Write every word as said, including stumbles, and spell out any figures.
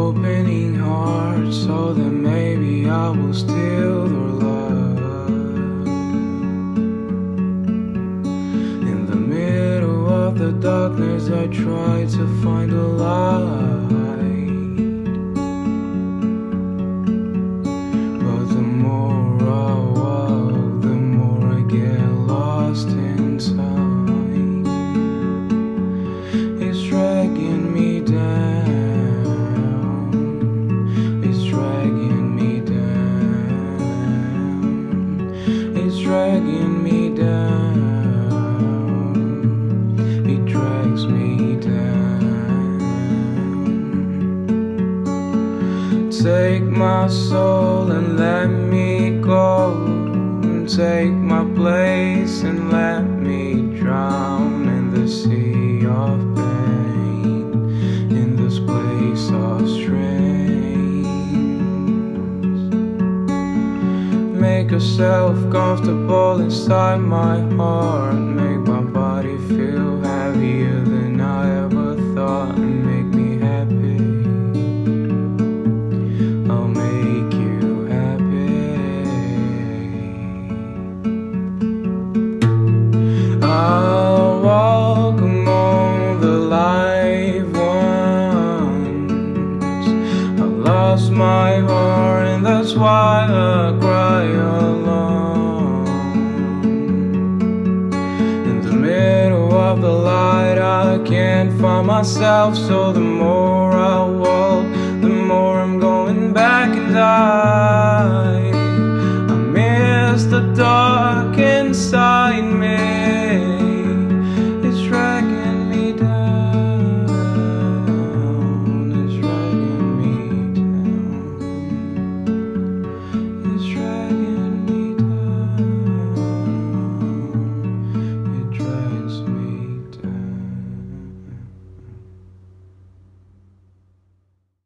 opening heart, so that maybe I will steal their love. In the middle of the darkness I try to find a light, but the more I walk, the more I get lost inside. It's dragging me down, it's dragging me down, it's dragging me down, it drags me down. Take my soul and let me go, and take my place and let me drown in the sea of pain, in this place of strings. Make yourself comfortable inside my heart, make my body feel happier than I ever thought, and make me happy. I'll make you happy. I'll walk among the live ones. I lost my heart and that's why I cry alone. In the middle of the light I can't find myself, so the more I walk, the more I'm going back and I I miss the dark.